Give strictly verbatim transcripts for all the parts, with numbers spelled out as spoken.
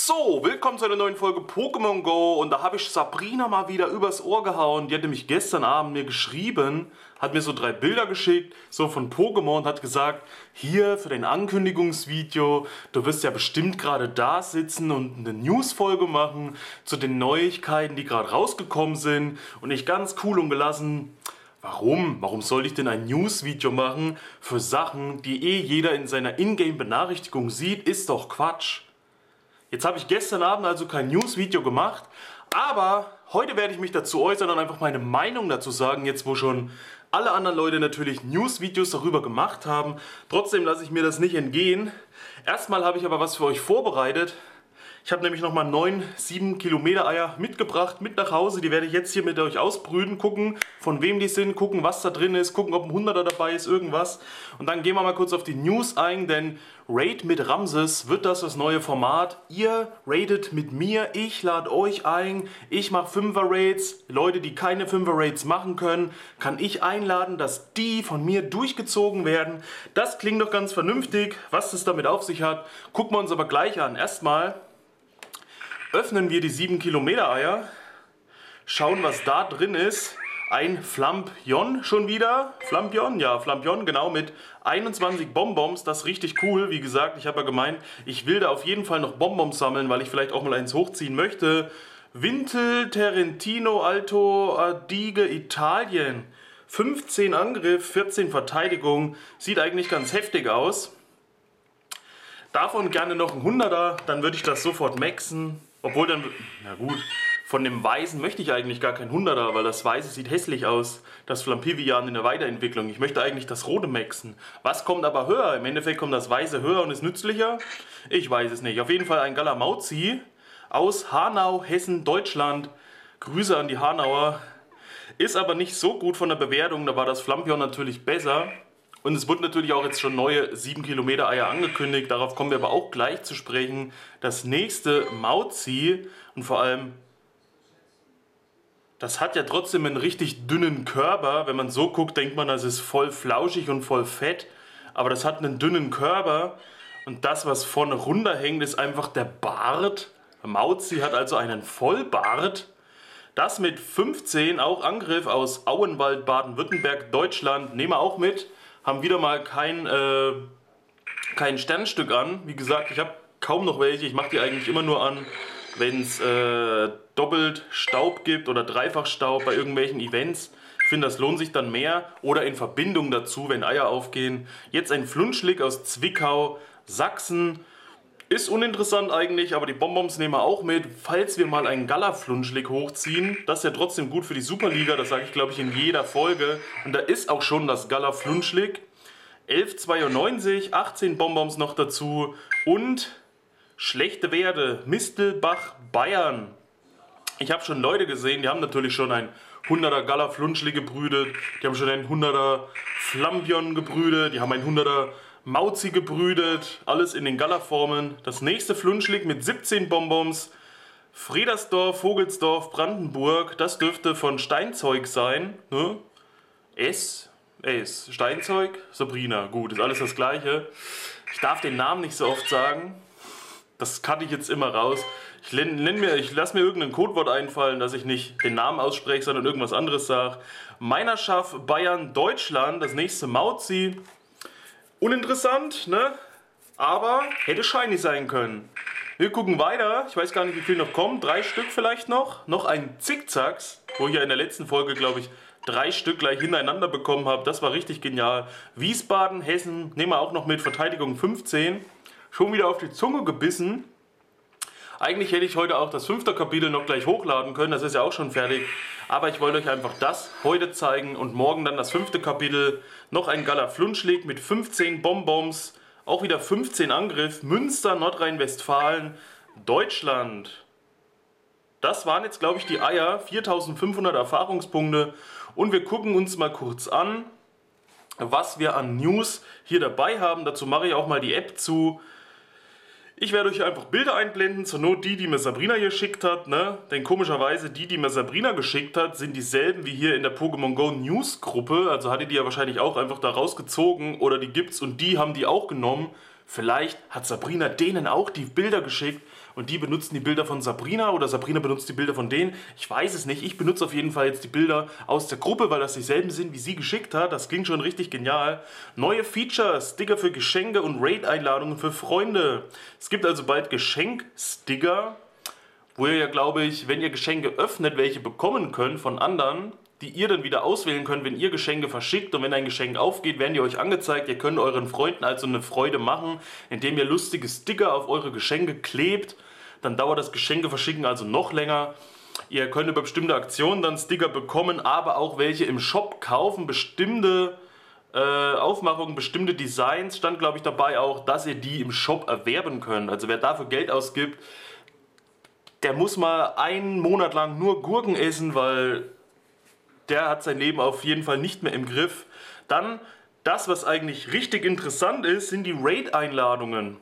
So, willkommen zu einer neuen Folge Pokémon Go und da habe ich Sabrina mal wieder übers Ohr gehauen. Die hat nämlich gestern Abend mir geschrieben, hat mir so drei Bilder geschickt, so von Pokémon und hat gesagt, hier für dein Ankündigungsvideo, du wirst ja bestimmt gerade da sitzen und eine Newsfolge machen zu den Neuigkeiten, die gerade rausgekommen sind und ich ganz cool und gelassen. Warum? Warum soll ich denn ein News-Video machen für Sachen, die eh jeder in seiner Ingame-Benachrichtigung sieht? Ist doch Quatsch. Jetzt habe ich gestern Abend also kein News-Video gemacht, aber heute werde ich mich dazu äußern und einfach meine Meinung dazu sagen, jetzt wo schon alle anderen Leute natürlich News-Videos darüber gemacht haben. Trotzdem lasse ich mir das nicht entgehen. Erstmal habe ich aber was für euch vorbereitet. Ich habe nämlich nochmal neun sieben Kilometer Eier mitgebracht, mit nach Hause. Die werde ich jetzt hier mit euch ausbrüten, gucken von wem die sind, gucken was da drin ist, gucken ob ein hunderter dabei ist, irgendwas. Und dann gehen wir mal kurz auf die News ein, denn Raid mit Ramses wird das das neue Format. Ihr raidet mit mir, ich lade euch ein, ich mache fünfer Raids. Leute, die keine fünfer Raids machen können, kann ich einladen, dass die von mir durchgezogen werden. Das klingt doch ganz vernünftig, was das damit auf sich hat. Gucken wir uns aber gleich an. Erstmal öffnen wir die sieben Kilometer Eier, schauen was da drin ist. Ein Flampion schon wieder, Flampion, ja Flampion, genau, mit einundzwanzig Bonbons, das ist richtig cool. Wie gesagt, ich habe ja gemeint, ich will da auf jeden Fall noch Bonbons sammeln, weil ich vielleicht auch mal eins hochziehen möchte. Vintel, Terentino, Alto, Adige, Italien, fünfzehn Angriff, vierzehn Verteidigung, sieht eigentlich ganz heftig aus. Davon gerne noch ein hunderter, dann würde ich das sofort maxen. Obwohl dann, na gut, von dem Weißen möchte ich eigentlich gar kein hunderter, weil das Weiße sieht hässlich aus. Das Flampivian in der Weiterentwicklung. Ich möchte eigentlich das Rote maxen. Was kommt aber höher? Im Endeffekt kommt das Weiße höher und ist nützlicher? Ich weiß es nicht. Auf jeden Fall ein Galamauzi aus Hanau, Hessen, Deutschland. Grüße an die Hanauer. Ist aber nicht so gut von der Bewertung, da war das Flampion natürlich besser. Und es wurde natürlich auch jetzt schon neue sieben Kilometer Eier angekündigt, darauf kommen wir aber auch gleich zu sprechen. Das nächste Mauzi und vor allem, das hat ja trotzdem einen richtig dünnen Körper. Wenn man so guckt, denkt man, das ist voll flauschig und voll fett. Aber das hat einen dünnen Körper und das, was vorne runterhängt, ist einfach der Bart. Mauzi hat also einen Vollbart. Das mit fünfzehn, auch Angriff aus Auenwald, Baden-Württemberg, Deutschland, nehmen wir auch mit. Haben wieder mal kein, äh, kein Sternstück an. Wie gesagt, ich habe kaum noch welche. Ich mache die eigentlich immer nur an, wenn es äh, doppelt Staub gibt oder dreifach Staub bei irgendwelchen Events. Ich finde, das lohnt sich dann mehr. Oder in Verbindung dazu, wenn Eier aufgehen. Jetzt ein Flunschlick aus Zwickau, Sachsen. Ist uninteressant eigentlich, aber die Bonbons nehmen wir auch mit, falls wir mal einen Gala-Flunschlick hochziehen. Das ist ja trotzdem gut für die Superliga, das sage ich glaube ich in jeder Folge. Und da ist auch schon das Gala-Flunschlick. elf zweiundneunzig, achtzehn Bonbons noch dazu und schlechte Werte, Mistelbach, Bayern. Ich habe schon Leute gesehen, die haben natürlich schon ein hunderter Gala-Flunschlick gebrütet, die haben schon ein hunderter Flampion gebrütet, die haben ein hunderter Mauzi gebrütet, alles in den Gala-Formen. Das nächste Flunschlick mit siebzehn Bonbons. Fredersdorf, Vogelsdorf, Brandenburg. Das dürfte von Steinzeug sein. Ne? S. S. Steinzeug, Sabrina. Gut, ist alles das gleiche. Ich darf den Namen nicht so oft sagen. Das cutte ich jetzt immer raus. Ich, nenn mir, ich lasse mir irgendein Codewort einfallen, dass ich nicht den Namen ausspreche, sondern irgendwas anderes sage. Meinerschaft, Bayern, Deutschland. Das nächste Mauzi. Uninteressant, ne? Aber hätte shiny sein können. Wir gucken weiter. Ich weiß gar nicht, wie viel noch kommt. Drei Stück vielleicht noch. Noch ein Zickzacks, wo ich ja in der letzten Folge, glaube ich, drei Stück gleich hintereinander bekommen habe. Das war richtig genial. Wiesbaden, Hessen, nehmen wir auch noch mit. Verteidigung fünfzehn. Schon wieder auf die Zunge gebissen. Eigentlich hätte ich heute auch das fünfte Kapitel noch gleich hochladen können. Das ist ja auch schon fertig. Aber ich wollte euch einfach das heute zeigen und morgen dann das fünfte Kapitel. Noch ein Gala-Flunschlick mit fünfzehn Bonbons. Auch wieder fünfzehn Angriff. Münster, Nordrhein-Westfalen, Deutschland. Das waren jetzt, glaube ich, die Eier. viertausendfünfhundert Erfahrungspunkte. Und wir gucken uns mal kurz an, was wir an News hier dabei haben. Dazu mache ich auch mal die App zu. Ich werde euch einfach Bilder einblenden, zur Not die, die mir Sabrina geschickt hat, ne? Denn komischerweise die, die mir Sabrina geschickt hat, sind dieselben wie hier in der Pokémon Go News Gruppe. Also hat die die ja wahrscheinlich auch einfach da rausgezogen oder die gibt's und die haben die auch genommen. Vielleicht hat Sabrina denen auch die Bilder geschickt und die benutzen die Bilder von Sabrina oder Sabrina benutzt die Bilder von denen. Ich weiß es nicht. Ich benutze auf jeden Fall jetzt die Bilder aus der Gruppe, weil das dieselben sind, wie sie geschickt hat. Das klingt schon richtig genial. Neue Features, Sticker für Geschenke und Raid-Einladungen für Freunde. Es gibt also bald Geschenk-Sticker, wo ihr ja, glaube ich, wenn ihr Geschenke öffnet, welche bekommen könnt von anderen, die ihr dann wieder auswählen könnt, wenn ihr Geschenke verschickt, und wenn ein Geschenk aufgeht, werden die euch angezeigt. Ihr könnt euren Freunden also eine Freude machen, indem ihr lustige Sticker auf eure Geschenke klebt. Dann dauert das Geschenke verschicken also noch länger. Ihr könnt über bestimmte Aktionen dann Sticker bekommen, aber auch welche im Shop kaufen. Bestimmte äh, Aufmachungen, bestimmte Designs, stand glaube ich dabei auch, dass ihr die im Shop erwerben könnt. Also wer dafür Geld ausgibt, der muss mal einen Monat lang nur Gurken essen, weil der hat sein Leben auf jeden Fall nicht mehr im Griff. Dann, das was eigentlich richtig interessant ist, sind die Raid-Einladungen.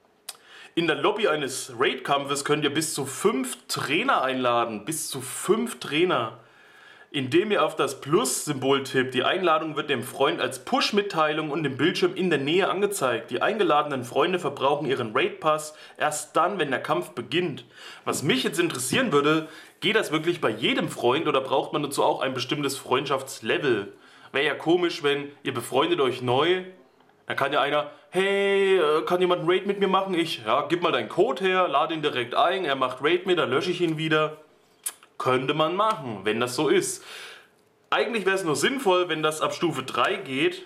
In der Lobby eines Raid-Kampfes könnt ihr bis zu fünf Trainer einladen. Bis zu fünf Trainer. Indem ihr auf das Plus-Symbol tippt. Die Einladung wird dem Freund als Push-Mitteilung und im Bildschirm in der Nähe angezeigt. Die eingeladenen Freunde verbrauchen ihren Raid-Pass erst dann, wenn der Kampf beginnt. Was mich jetzt interessieren würde, geht das wirklich bei jedem Freund oder braucht man dazu auch ein bestimmtes Freundschaftslevel? Wäre ja komisch, wenn ihr befreundet euch neu, dann kann ja einer, hey, kann jemand einen Raid mit mir machen? Ich, ja, gib mal deinen Code her, lade ihn direkt ein, er macht Raid mit, dann lösche ich ihn wieder. Könnte man machen, wenn das so ist. Eigentlich wäre es nur sinnvoll, wenn das ab Stufe drei geht,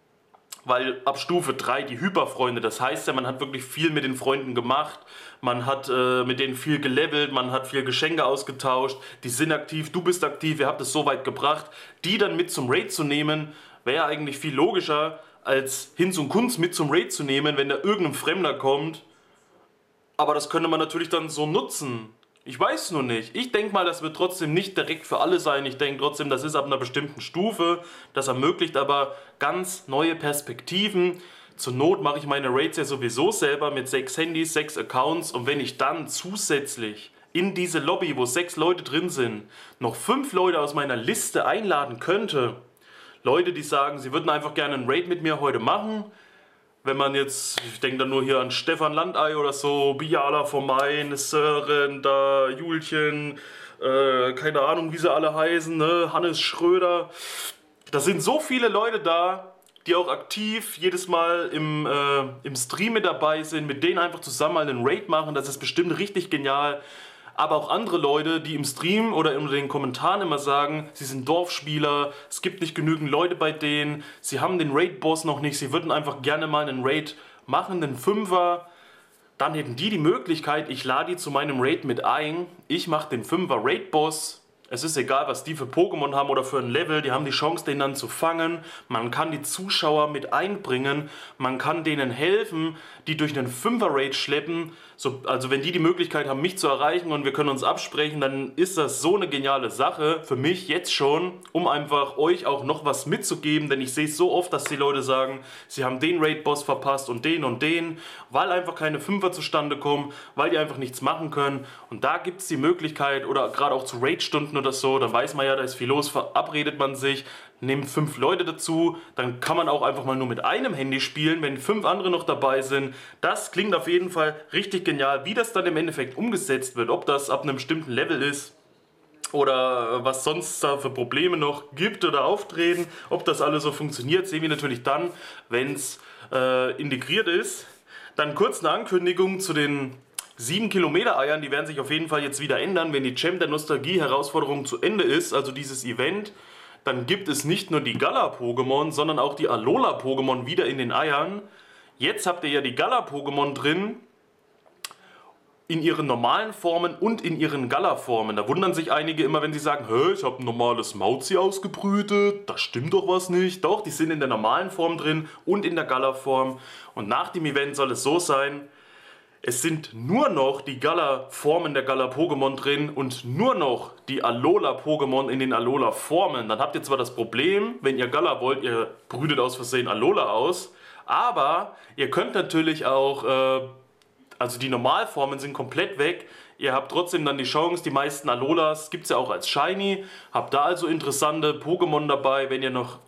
weil ab Stufe drei die Hyperfreunde, das heißt ja, man hat wirklich viel mit den Freunden gemacht, man hat äh, mit denen viel gelevelt, man hat viel Geschenke ausgetauscht, die sind aktiv, du bist aktiv, ihr habt es so weit gebracht, die dann mit zum Raid zu nehmen, wäre eigentlich viel logischer, als Hinz und Kunz mit zum Raid zu nehmen, wenn da irgendein Fremder kommt. Aber das könnte man natürlich dann so nutzen. Ich weiß nur nicht. Ich denke mal, das wird trotzdem nicht direkt für alle sein. Ich denke trotzdem, das ist ab einer bestimmten Stufe. Das ermöglicht aber ganz neue Perspektiven. Zur Not mache ich meine Raids ja sowieso selber mit sechs Handys, sechs Accounts. Und wenn ich dann zusätzlich in diese Lobby, wo sechs Leute drin sind, noch fünf Leute aus meiner Liste einladen könnte, Leute, die sagen, sie würden einfach gerne einen Raid mit mir heute machen. Wenn man jetzt, ich denke dann nur hier an Stefan Landei oder so, Biala vom Main, Sören, da, Julchen, äh, keine Ahnung, wie sie alle heißen, ne? Hannes Schröder. Da sind so viele Leute da, die auch aktiv jedes Mal im, äh, im Stream mit dabei sind, mit denen einfach zusammen mal einen Raid machen. Das ist bestimmt richtig genial. Aber auch andere Leute, die im Stream oder in den Kommentaren immer sagen, sie sind Dorfspieler, es gibt nicht genügend Leute bei denen, sie haben den Raid-Boss noch nicht, sie würden einfach gerne mal einen Raid machen, den Fünfer. Dann hätten die die Möglichkeit, ich lade die zu meinem Raid mit ein, ich mache den Fünfer Raid-Boss. Es ist egal, was die für Pokémon haben oder für ein Level, die haben die Chance, den dann zu fangen. Man kann die Zuschauer mit einbringen, man kann denen helfen, die durch einen Fünfer-Raid schleppen. So, also wenn die die Möglichkeit haben, mich zu erreichen und wir können uns absprechen, dann ist das so eine geniale Sache für mich jetzt schon, um einfach euch auch noch was mitzugeben, denn ich sehe es so oft, dass die Leute sagen, sie haben den Raid-Boss verpasst und den und den, weil einfach keine Fünfer zustande kommen, weil die einfach nichts machen können. Und da gibt es die Möglichkeit, oder gerade auch zu Raid-Stunden oder so, dann weiß man ja, da ist viel los, verabredet man sich, nimmt fünf Leute dazu, dann kann man auch einfach mal nur mit einem Handy spielen, wenn fünf andere noch dabei sind. Das klingt auf jeden Fall richtig genial. Wie das dann im Endeffekt umgesetzt wird, ob das ab einem bestimmten Level ist oder was sonst da für Probleme noch gibt oder auftreten, ob das alles so funktioniert, sehen wir natürlich dann, wenn es äh, integriert ist. Dann kurz eine Ankündigung zu den sieben Kilometer Eiern, die werden sich auf jeden Fall jetzt wieder ändern, wenn die Champ der Nostalgie Herausforderung zu Ende ist, also dieses Event. Dann gibt es nicht nur die Gala-Pokémon, sondern auch die Alola-Pokémon wieder in den Eiern. Jetzt habt ihr ja die Gala-Pokémon drin, in ihren normalen Formen und in ihren Gala-Formen. Da wundern sich einige immer, wenn sie sagen, hä, ich habe ein normales Mauzi ausgebrütet, da stimmt doch was nicht. Doch, die sind in der normalen Form drin und in der Gala-Form. Und nach dem Event soll es so sein, es sind nur noch die Gala-Formen der Gala-Pokémon drin und nur noch die Alola-Pokémon in den Alola-Formen. Dann habt ihr zwar das Problem, wenn ihr Gala wollt, ihr brütet aus Versehen Alola aus, aber ihr könnt natürlich auch, äh, also die Normalformen sind komplett weg, ihr habt trotzdem dann die Chance, die meisten Alolas gibt es ja auch als Shiny, habt da also interessante Pokémon dabei, wenn ihr noch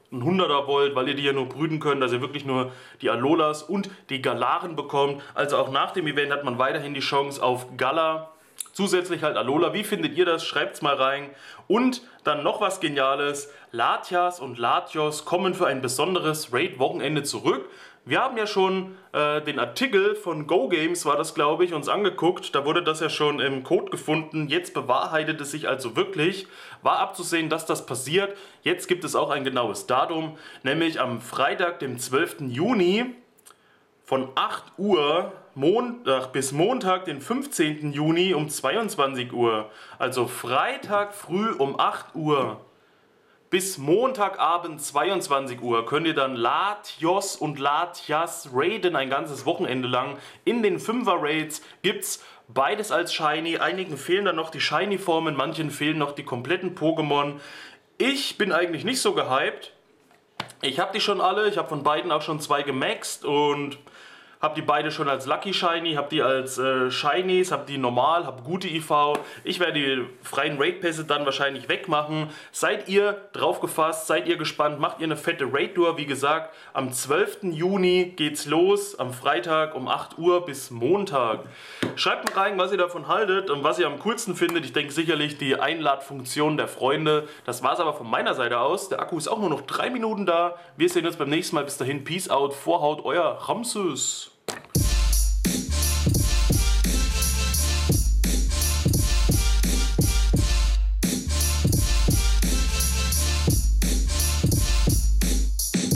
ein hunderter wollt, weil ihr die ja nur brüten könnt, dass ihr wirklich nur die Alolas und die Galaren bekommt. Also auch nach dem Event hat man weiterhin die Chance auf Galar. Zusätzlich halt Alola. Wie findet ihr das? Schreibt's mal rein. Und dann noch was Geniales. Latias und Latios kommen für ein besonderes Raid-Wochenende zurück. Wir haben ja schon äh, den Artikel von Go Games, war das glaube ich, uns angeguckt. Da wurde das ja schon im Code gefunden. Jetzt bewahrheitet es sich also wirklich. War abzusehen, dass das passiert. Jetzt gibt es auch ein genaues Datum, nämlich am Freitag, dem zwölften Juni von acht Uhr Montag bis Montag, den fünfzehnten Juni um zweiundzwanzig Uhr. Also Freitag früh um acht Uhr. Bis Montagabend zweiundzwanzig Uhr könnt ihr dann Latios und Latias raiden, ein ganzes Wochenende lang. In den fünfer Raids gibt's beides als Shiny. Einigen fehlen dann noch die Shiny-Formen, manchen fehlen noch die kompletten Pokémon. Ich bin eigentlich nicht so gehypt. Ich habe die schon alle, ich habe von beiden auch schon zwei gemaxt und habe die beide schon als Lucky Shiny, habe die als äh, Shinies, habe die normal, habe gute I V. Ich werde die freien Raid-Pässe dann wahrscheinlich wegmachen. Seid ihr drauf gefasst, seid ihr gespannt, macht ihr eine fette Raid-Tour. Wie gesagt, am zwölften Juni geht's los, am Freitag um acht Uhr bis Montag. Schreibt mal rein, was ihr davon haltet und was ihr am coolsten findet. Ich denke sicherlich die Einladfunktion der Freunde. Das war's aber von meiner Seite aus. Der Akku ist auch nur noch drei Minuten da. Wir sehen uns beim nächsten Mal. Bis dahin, Peace out, Vorhaut, euer Ramses.